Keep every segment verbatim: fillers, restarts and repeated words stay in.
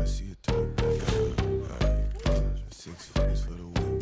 I see a tote bag. Alright, six figures for the whip.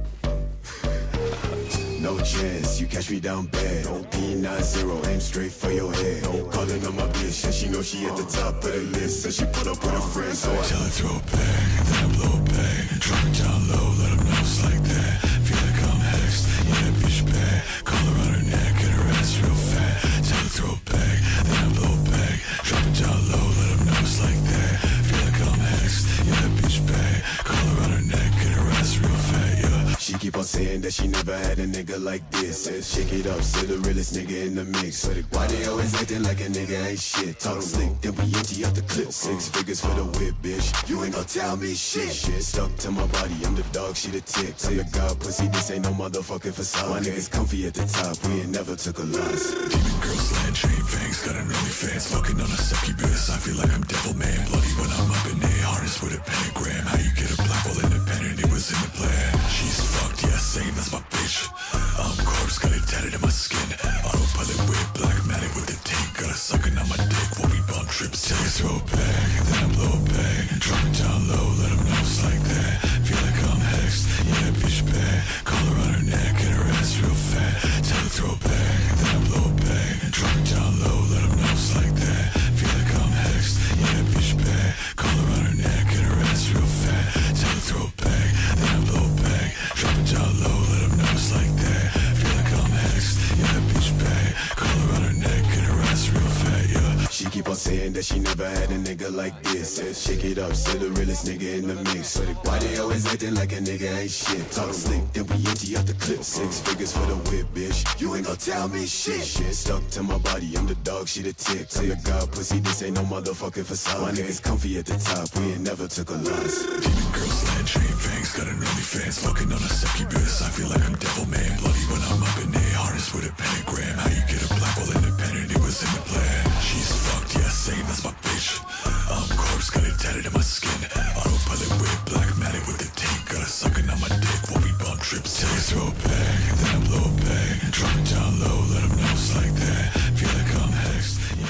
No chance, you catch me down bad. D nine zero, aim straight for your head. Calling on my bitch, and she know she at the top of the list. So she put up with her friends, so I tell her throw it back, then I blow it back. Drop it down low, let them know it's like that. Feel like I'm hexed, yeah, that bitch bad. Collar on her neck and her ass real fat. Tell her throw it back, then I blow it back. Drop it down low, let them know it's like that. Feel like I'm hexed, yeah, that bitch bad. Collar on her neck and her ass real fat, yeah. She keep on saying that she never had a nigga like this. Says shake it up, still the realest nigga in the mix. Why they always acting like a nigga ain't shit? Talk slick, then we empty out the clip. Six figures for the whip, bitch. You ain't gon' tell me shit. Shit stuck to my body, I'm the dog, she the tick. Tell the god pussy, this ain't no motherfucking facade. My niggas comfy at the top, we ain't never took a loss. Demon girls, land chain fangs, got an OnlyFans. Fucking on a succubus, I feel like I'm devil man. Bloody when I'm up in a harness with a pentagram. How you get a black hole independent, it was in the plan. She's fucked, yeah, same as my bitch. I'm corpse, got it tatted in my skin. Autopilot with black matic with the tank. Got a sucking on my dick while we bump trips. Till you throw it back, then I blow it back. Drop it down low, let them know it's like that. Feel like I'm hexed, yeah, that bitch bad. Collar on her neck and her ass real fat. Tell her throw it back, then I blow it back. Drop it down low, let them know it's like that. Feel like I'm hexed, yeah, that bitch bad. Collar on her neck and her ass real fat. Tell her throw it back, then I blow it back. Drop it down low, let them know it's like that. Feel like I'm hexed, yeah, that bitch bad. Collar on her neck and her ass real fat, yeah. She keep on saying that she never had a nigga like this. Says shake it up, still the realest nigga in the mix. Why they always acting like a nigga ain't shit? Talk slick, then we empty out the clip. Six figures for the whip, bitch. You ain't gon' tell me shit. Shit stuck to my body, I'm the dog, she the tick. Tell the god pussy, this ain't no motherfucking facade. My niggas comfy at the top, we ain't never took a loss. Demon girls, land chain fangs, got an OnlyFans. Fucking on a succubus, I feel like I'm devil man. Bloody when I'm up in a harness with a pentagram. How you get a black hole independent, it was in the plan. She's fucked, yeah, same as my bitch. I'm corpse, got it tatted in my skin. Autopilot with black matic with the tank. Got a sucking on my dick while we bump trips. Till you throw it back, then I blow it back. Drop it down low, let them know it's like that. Feel like I'm hexed.